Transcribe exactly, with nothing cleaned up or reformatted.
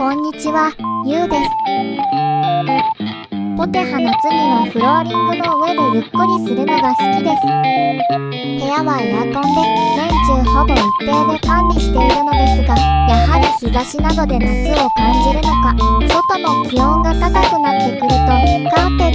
こんにちは、ゆうです。ポテハ夏にはフローリングの上でゆっくりするのが好きです。部屋はエアコンで年中ほぼ一定で管理しているのですが、やはり日差しなどで夏を感じるのか、外の気温が高くなってくるとカーテン